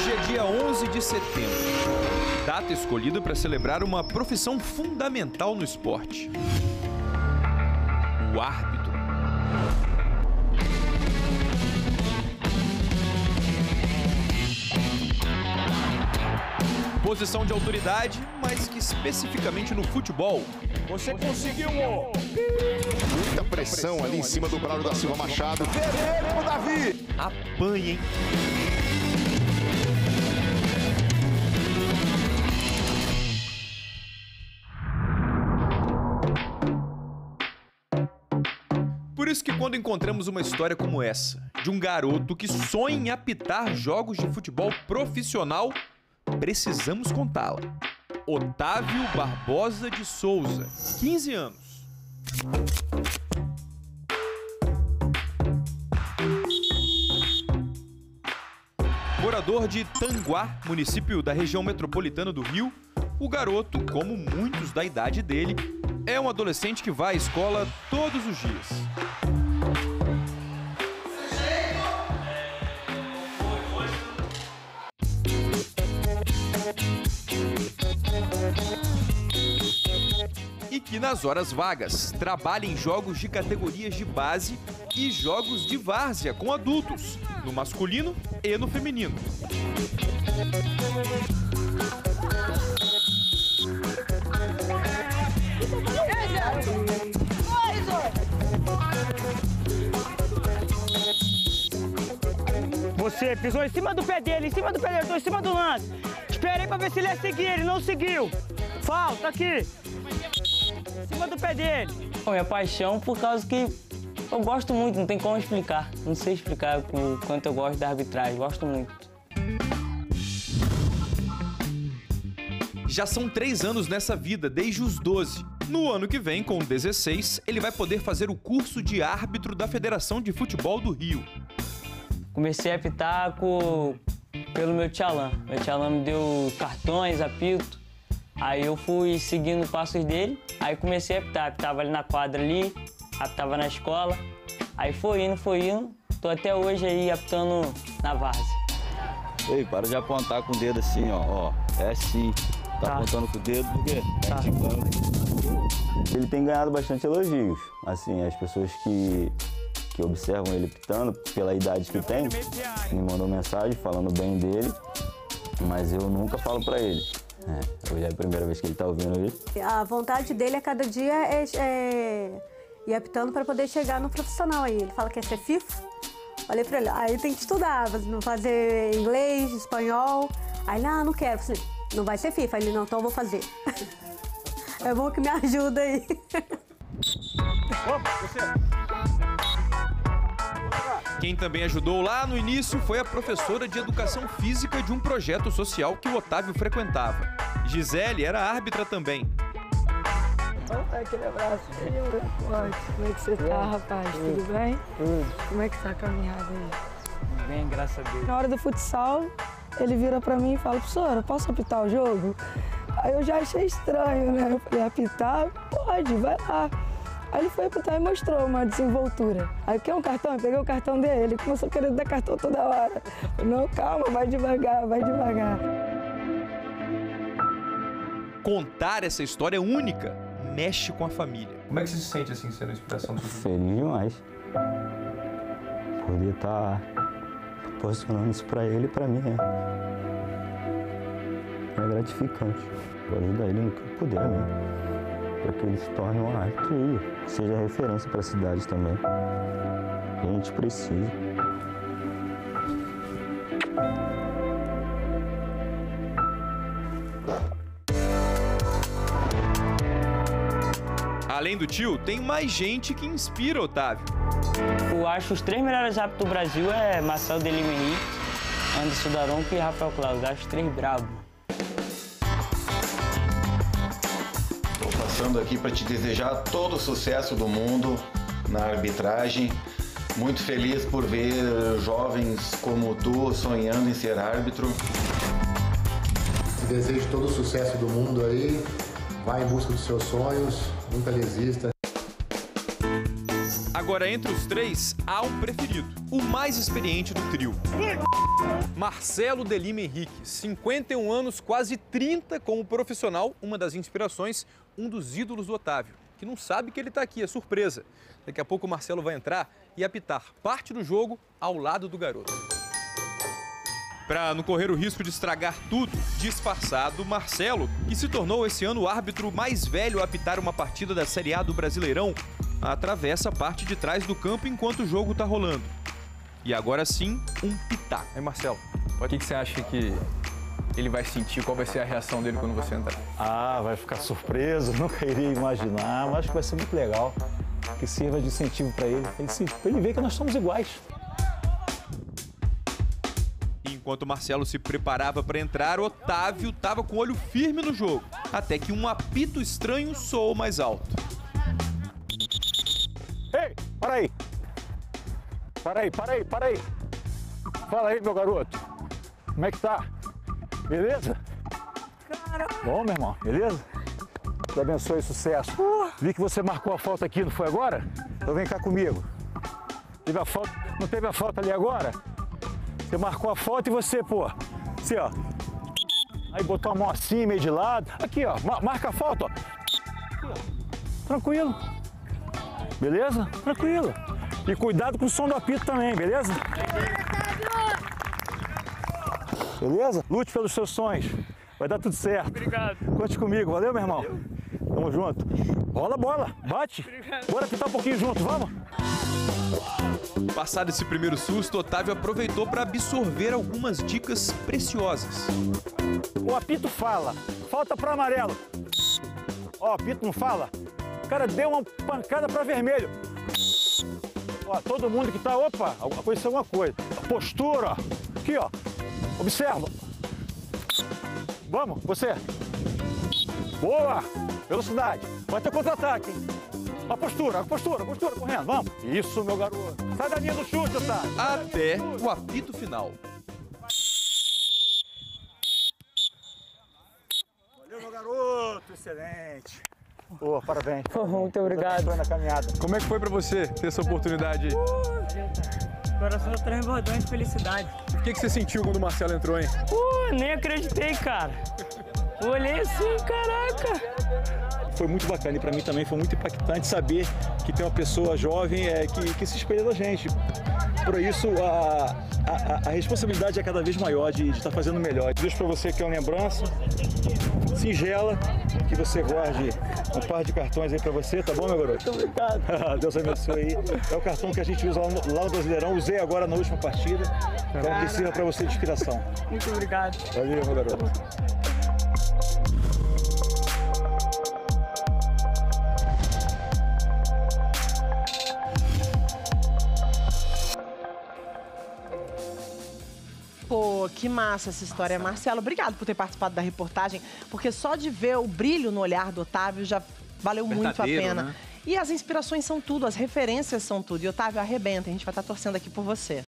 Hoje é dia 11 de setembro, data escolhida para celebrar uma profissão fundamental no esporte: o árbitro. Posição de autoridade, mas que especificamente no futebol. Você conseguiu, ó! Muita pressão ali em cima do Braulio da Silva Machado. Vermelho pro Davi! Apanha, hein? Por isso que quando encontramos uma história como essa, de um garoto que sonha em apitar jogos de futebol profissional, precisamos contá-la. Otávio Barbosa de Souza, 15 anos. Morador de Tanguá, município da região metropolitana do Rio, o garoto, como muitos da idade dele, é um adolescente que vai à escola todos os dias. E que nas horas vagas trabalha em jogos de categorias de base e jogos de várzea com adultos, no masculino e no feminino. Você pisou em cima do pé dele, eu tô em cima do lance. Esperei pra ver se ele ia seguir, ele não seguiu. Falta aqui. Em cima do pé dele. Minha paixão por causa que eu gosto muito, não tem como explicar. Não sei explicar o quanto eu gosto da arbitragem, gosto muito. Já são 3 anos nessa vida, desde os 12. No ano que vem, com 16, ele vai poder fazer o curso de árbitro da Federação de Futebol do Rio. Comecei a apitar pelo meu tia Alain. Meu tia Alain me deu cartões, apito. Aí eu fui seguindo os passos dele, aí comecei a apitar. Apitava ali na quadra ali, apitava na escola. Aí foi indo. Tô até hoje aí apitando na várzea. Ei, para de apontar com o dedo assim, ó. É assim. Tá apontando com o dedo porque tá indicando. Ele tem ganhado bastante elogios. Assim, as pessoas que observam ele pitando, pela idade que tem, me mandam mensagem falando bem dele, mas eu nunca falo pra ele. Hoje é a primeira vez que ele tá ouvindo isso. A vontade dele a cada dia é ir apitando para poder chegar no profissional aí. Ele fala que quer ser FIFA. Falei pra ele, aí tem que estudar, fazer inglês, espanhol. Aí ele, não quero. Falei, não vai ser FIFA. Ele, não, então eu vou fazer. É bom que me ajuda aí. Quem também ajudou lá no início foi a professora de educação física de um projeto social que o Otávio frequentava. Gisele era árbitra também. Opa, aquele abraço. Como é que você tá, rapaz? Tudo bem? Tudo. Como é que tá a caminhada aí? Bem, graças a Deus. Na hora do futsal, ele vira pra mim e fala, professora, posso apitar o jogo? Aí eu já achei estranho, né? Eu falei, apitar? Pode, vai lá. Aí ele foi apitar e mostrou uma desenvoltura. Aí quer um cartão? Eu peguei o cartão dele, ele começou a querer dar cartão toda hora. Eu, não, calma, vai devagar, vai devagar. Contar essa história única mexe com a família. Como é que você se sente assim, sendo a inspiração do seu filho? Feliz demais. Poder estar proporcionando isso pra ele e pra mim é gratificante. Vou ajudar ele no que eu puder, né? Para que ele se torne um árbitro e seja referência para a cidade também. A gente precisa. Além do tio, tem mais gente que inspira Otávio. Eu acho os 3 melhores árbitros do Brasil é Marcelo Delimeni, Anderson Daronco e Rafael Claus. Acho os 3 bravos. Passando aqui para te desejar todo o sucesso do mundo na arbitragem. Muito feliz por ver jovens como tu sonhando em ser árbitro. Te desejo todo o sucesso do mundo aí. Vá em busca dos seus sonhos, nunca desista. Agora, entre os três, há um preferido, o mais experiente do trio. Marcelo de Lima Henrique, 51 anos, quase 30 como profissional, uma das inspirações, um dos ídolos do Otávio, que não sabe que ele está aqui, é surpresa. Daqui a pouco o Marcelo vai entrar e apitar parte do jogo ao lado do garoto. Para não correr o risco de estragar tudo, disfarçado, Marcelo, que se tornou esse ano o árbitro mais velho a apitar uma partida da Série A do Brasileirão, atravessa a parte de trás do campo enquanto o jogo está rolando. E agora sim, um pitaco. Aí, Marcelo, o que você acha que ele vai sentir? Qual vai ser a reação dele quando você entrar? Ah, vai ficar surpreso, nunca iria imaginar, mas acho que vai ser muito legal, que sirva de incentivo para ele ver que nós somos iguais. Enquanto Marcelo se preparava para entrar, Otávio estava com o olho firme no jogo, até que um apito estranho soou mais alto. Ei, para aí! Para aí! Fala aí, meu garoto. Como é que tá? Beleza? Caramba. Bom, meu irmão, beleza? Deus abençoe, sucesso. Vi que você marcou a falta aqui, não foi agora? Então vem cá comigo. Teve a falta, não teve a falta ali agora? Você marcou a falta e você, pô, assim, ó. Aí botou a mão assim, meio de lado. Aqui, ó, marca a falta, ó. Aqui, ó. Tranquilo. Beleza? Tranquilo. E cuidado com o som do apito também, beleza? Beleza? Lute pelos seus sonhos. Vai dar tudo certo. Obrigado. Conte comigo, valeu, meu irmão? Tamo junto. Rola a bola, bate. Obrigado. Bora apitar um pouquinho junto, vamos? Passado esse primeiro susto, Otávio aproveitou para absorver algumas dicas preciosas. O apito fala, falta para amarelo. Ó, o apito não fala. O cara deu uma pancada para vermelho. Ó, todo mundo que tá, opa, aconteceu alguma coisa. Postura, ó. Aqui, ó. Observa. Vamos, você. Boa. Velocidade. Vai ter contra-ataque, hein? A postura, correndo, vamos. Isso, meu garoto. Sai da linha do chute, Otávio. Até o apito final. Valeu, meu garoto. Excelente. Pô, parabéns. Muito obrigado. Na caminhada. Como é que foi pra você ter essa oportunidade aí? O coração tá transbordando de felicidade. O que você sentiu quando o Marcelo entrou, hein? Nem acreditei, cara. Olhei assim, caraca. Foi muito bacana e para mim também foi muito impactante saber que tem uma pessoa jovem que se espelha da gente. Por isso, a responsabilidade é cada vez maior de estar fazendo melhor. Deixo para você que é uma lembrança singela, que você guarde um par de cartões aí para você, tá bom, meu garoto? Muito obrigado. Deus abençoe aí. É o cartão que a gente usa lá no Brasileirão, usei agora na última partida, então que sirva para você de inspiração. Muito obrigado. Valeu, meu garoto. Pô, que massa essa história. Marcelo, obrigado por ter participado da reportagem, porque só de ver o brilho no olhar do Otávio já valeu muito a pena. Né? E as inspirações são tudo, as referências são tudo. E Otávio, arrebenta, a gente vai estar torcendo aqui por você.